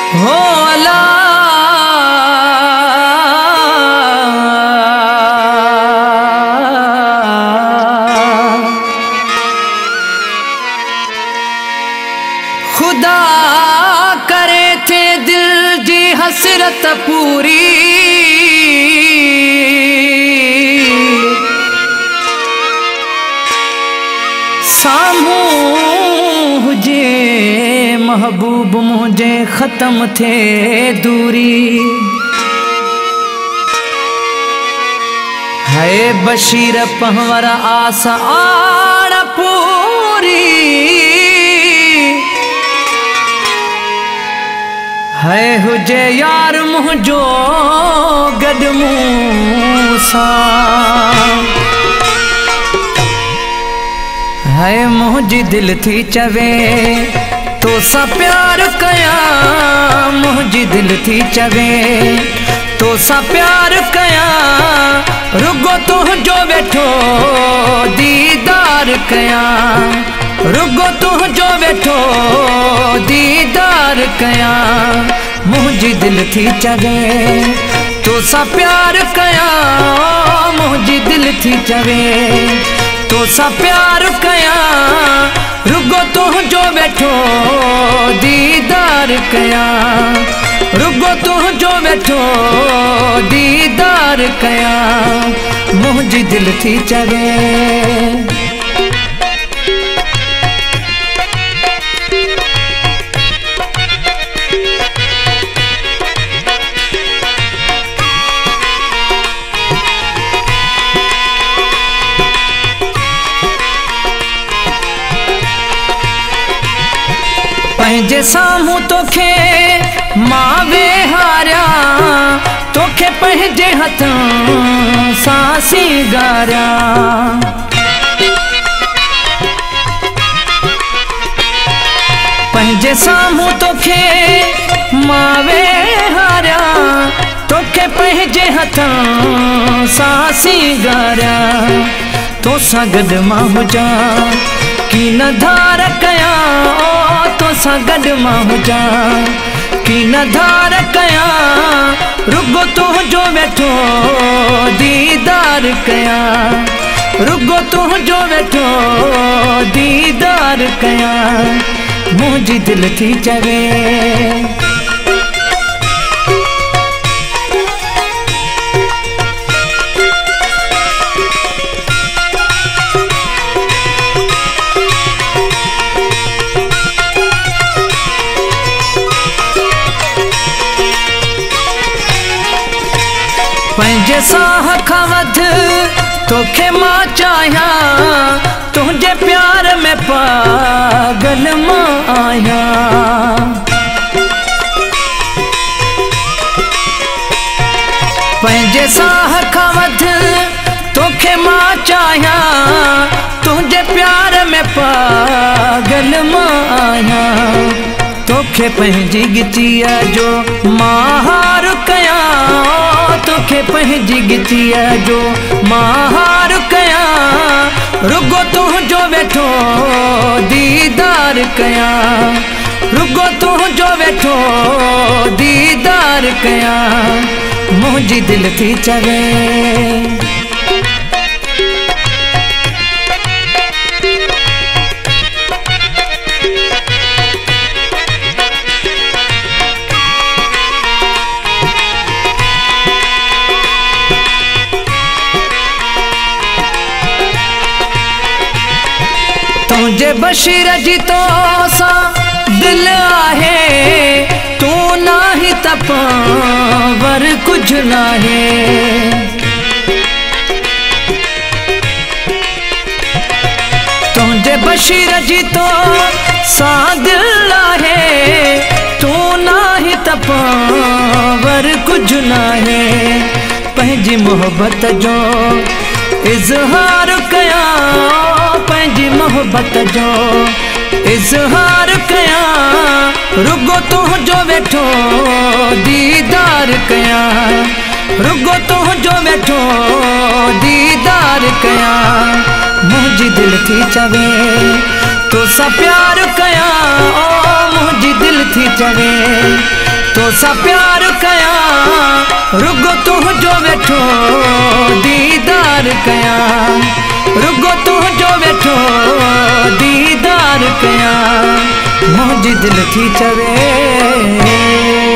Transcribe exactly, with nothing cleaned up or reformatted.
हो अला खुदा करे थे दिल जी हसरत पूरी सामू हुजे महबूब मुझे खत्म थे दूरी है बशीर पहवर आस आड़ पूरी है हुजे यार मुझो गड मूसा है मुझी दिल थी चवे तो सा प्यार कया मुझी दिल थी चवे तो सा प्यार कया रुगो तो जो बैठो दीदार कया रुगो तो जो बैठो दीदार कया मुझी दिल थी चवे तो सा प्यार कया मुझी दिल थी चवे तो सा प्यार कया रुगो तो जो बैठो दीदार कया रुगो तो जो बैठो दीदार कया मुझी दिल थी चवे पंहिंजे साम्हूं तोखे मां वेहारिया तोखे पंहिंजे हथां सां सिंगारिया पंहिंजे साम्हूं तोखे मां वेहारिया तोखे पंहिंजे हथां सां सिंगारिया तोसां गॾु मां हुजां की न धार कया तो सा गॾु मां हुजां की न धार कया रुगो तो जो बैठो दीदार कया रुगो तो जो बैठो दीदार कया मुझी दिल थी चवे पंहिंजे साह खां वध तोखे मां चाहियां तुंहिंजे प्यार में पागल मां आहियां पंहिंजे साह खां वध तोखे मां चाहियां तुंहिंजे प्यार में पागल मां आहियां तोखे पंहिंजी गिचिया जो मां हार कया तोखे पंहिंजी गिचिया जो मां हार कया रुगो तू जो बैठो दीदार कया रुगो तू जो बैठो दीदार कया मुझी दिल थी चवे तुझे बशीर जी तो सा दिल आहे तू नाही तपावर कुछ नाहे तुझे बशीर जी तो सा दिल आहे तू नाही तपावर कुछ नाहे पंहिंजी मोहब्बत जो इज़हार कया पंहिंजी मोहब्बत जो इज़हार कया रुगो तू जो बैठो दीदार कया रुगो तू जो बैठो दीदार कया मुझी दिल थी चवे तो सा प्यार कया ओ मुझी दिल थी चवे तोसा प्यार कया रुगो तू जो वेठो दीदार कया रुगो तू जो वेठो दीदार कया मुझी दिल थी चवे।